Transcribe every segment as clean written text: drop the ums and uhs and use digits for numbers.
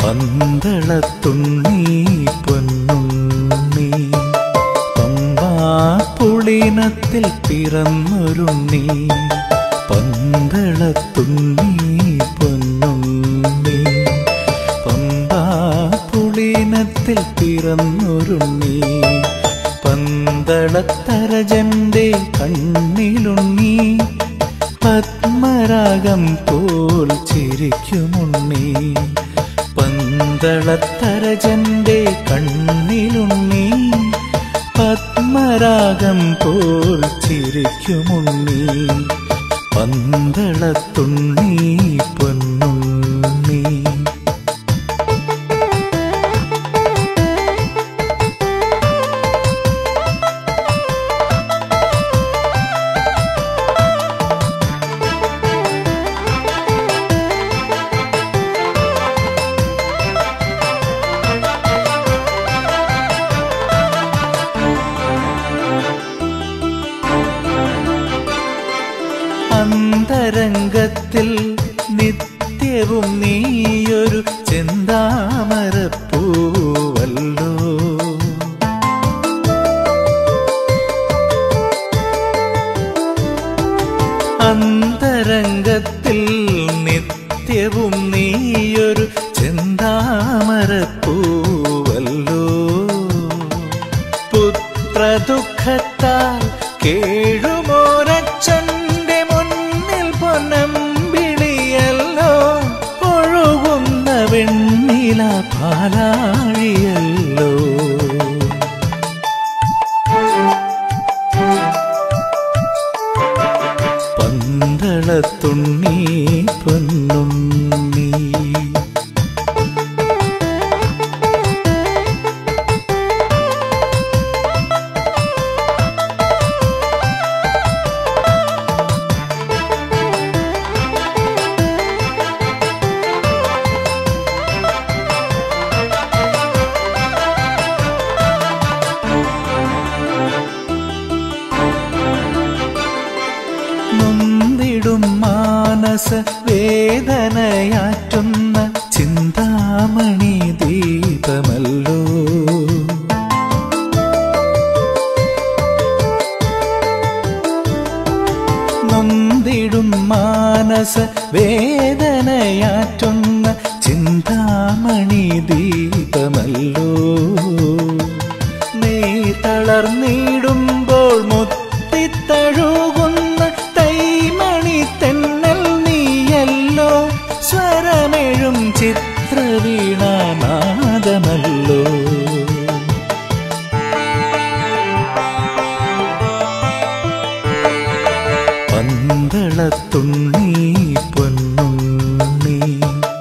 പന്തളത്തുണ്ണി പൊന്നുണ്ണി പമ്പാപുളിനത്തിൽ പിറന്നൊരുണ്ണി പന്തളത്തുണ്ണി പൊന്നുണ്ണി പമ്പാപുളിനത്തിൽ പിറന്നൊരുണ്ണി പന്തളത്തരജന്റെ കണ്ണിലുണ്ണി പത്മരാഗം പോൽ ചിരിക്കുമുണ്ണി പന്തളത്തരജന്റെ കണ്ണിലുണ്ണി പത്മരാഗം പോൽ ചിരിക്കുമുണ്ണി പന്തളത്തുണ്ണി പൊന്നുണ്ണി അന്തരംഗത്തിൽ നിത്യവും നീയൊരു ചെന്താമരപ്പൂവല്ലോ അന്തരംഗത്തിൽ നിത്യവും നീയൊരു ചെന്താമരപ്പൂവല്ലോ പുത്രദുഃഖത്താൽ കേഴുമോരച്ഛൻ പൊന്നമ്പിളിയല്ലോ ഒഴുകുന്ന വെണ്ണില പാലാഴിയല്ലോ പന്തളത്തുണ്ണി പൊന്നുണ്ണി നൊന്തിടും മാനസ വേദനയാറ്റുന്ന ചിന്താമണി ദീപമല്ലോ നൊന്തിടും മാനസ വേദനയാറ്റുന്ന ചിന്താമണി ദീപമല്ലോ നീ തളർന്നിടുമ്പോൾ മുത്തിത്തഴുകുന്ന തെന്നൽ നീയല്ലോ സ്വരമെഴും ചിത്രവീണാനാദമല്ലോ പന്തളത്തുണ്ണി പൊന്നുണ്ണി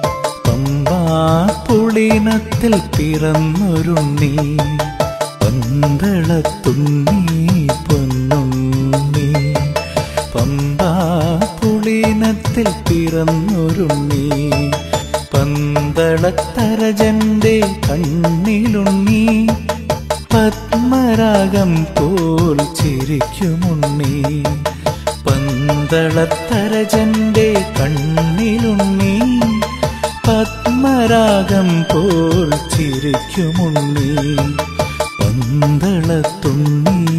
പമ്പാപുളിനത്തിൽ പിറന്നൊരുണ്ണി പന്തളത്തുണ്ണി പൊന്നുണ്ണി പമ്പാപുളിനത്തിൽ പിറന്നൊരുണ്ണി പന്തളത്തരജന്റെ കണ്ണിലുണ്ണി പത്മരാഗം പോൽ ചിരിക്കുമുണ്ണി പന്തളത്തരജന്റെ കണ്ണിലുണ്ണി പത്മരാഗം പോൽ ചിരിക്കുമുണ്ണി പന്തളത്തുണ്ണി